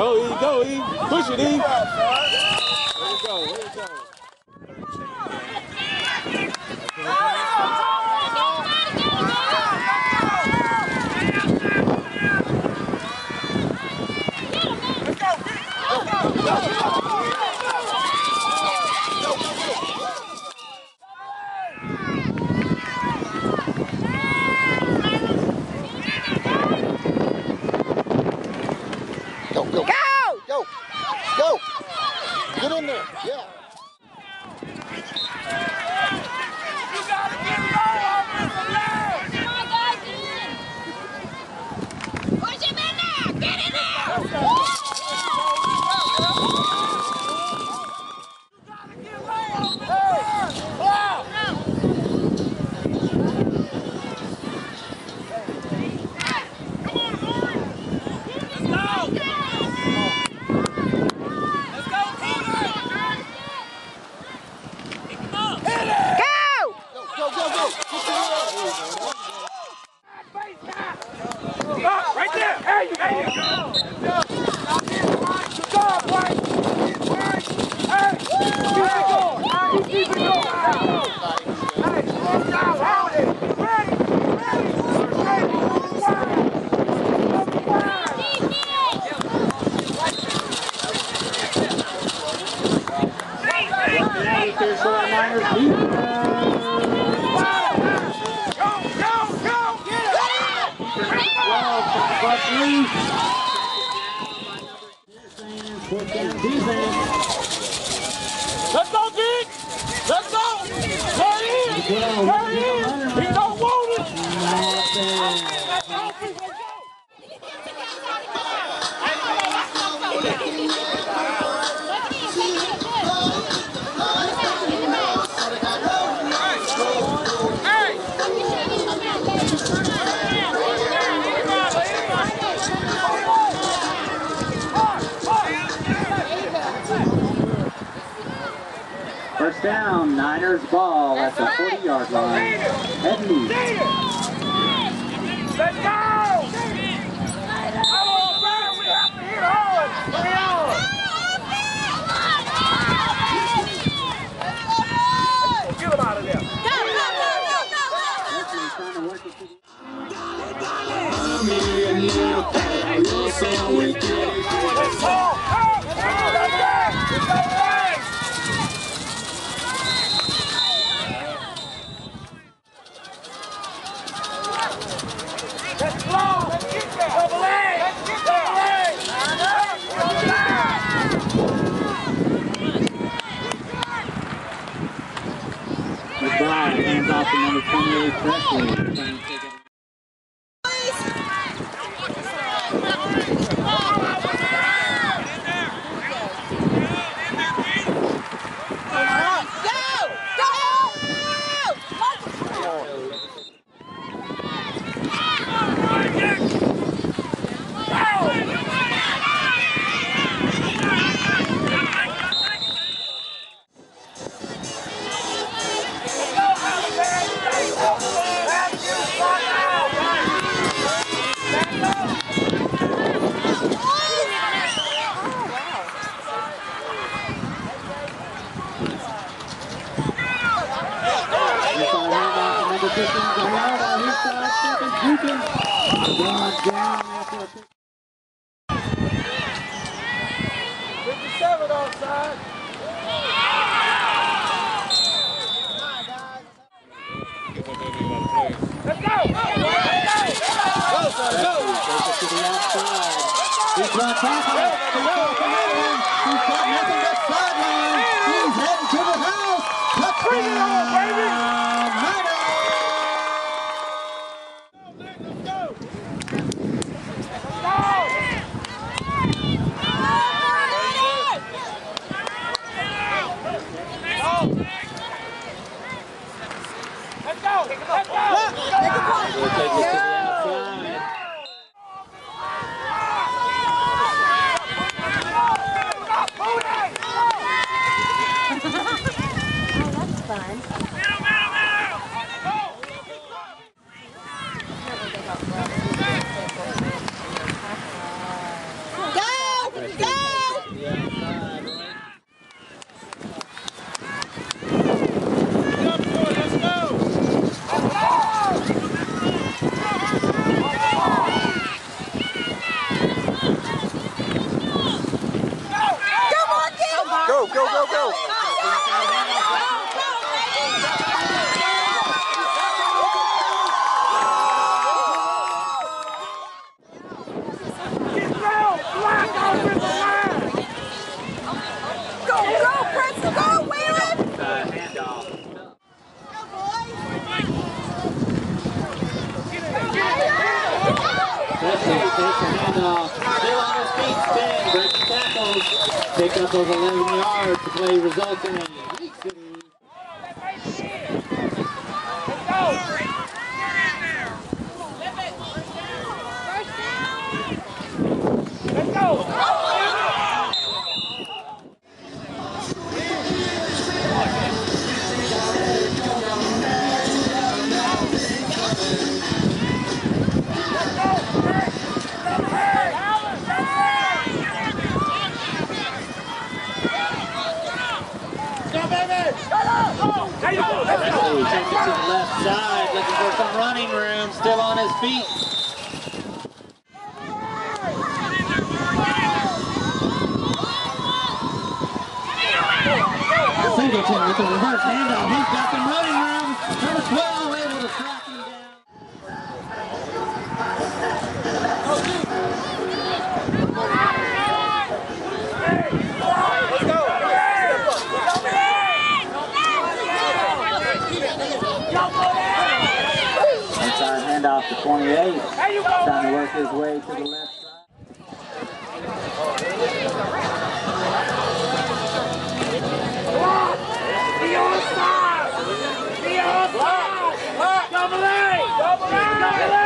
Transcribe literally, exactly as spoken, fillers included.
Go, E, go, E. Push it, E. Way to go, way to go. Go, go, go, go, go, get in there, yeah. You gotta get low on this leg. Come on, guys, get in. Push him in there, get in there. You gotta get low on this leg. Wow. Come on, Lori. Let's go. Let's go, Pearland. Come on. Hit it. Go, go, go, go. Stop, right there. There you go. Good job, White. Hey, keep it going. Hey, keep it going. Hey, slow down. Hold it. Ready, ready, ready. Wide. Wide. Let's go, Dick! Let's go! Hurry in! Hurry in! He don't want it! Let's go, let's go! First down, Niners ball at the forty yard line. Head lead. Let's go! Come on, man, we have to hit hard! Hurry on! Get him out of there! Go, go, go, go, go, go! Let's go! Let's get there! Double A! Let's get double A! Double McBride hands off to number twenty-eight, Freshman. fifty-seven offside. Let's go! Go, son, go! To the outside. He's going to tackle it. He's going for Pearland. He's got nothing but sideline. He's heading to the house. Touchdown, baby! Niners! Let's go! Let's go! Let's go! Let's go! We'll take it to the outside. handoff. Still on his feet, spin, breaks tackles. Pick up those eleven yards. The play results in a League City. Let's go. Let's go. He takes it to the left side, looking for some running room, still on his feet. Singleton with the reverse handoff. He's got some running room. Number twelve able to track him down. Let's go. Inside handoff to twenty-eight. Trying to work his way to the left side. Be on side! Be on side! Double A! Double A! Double A!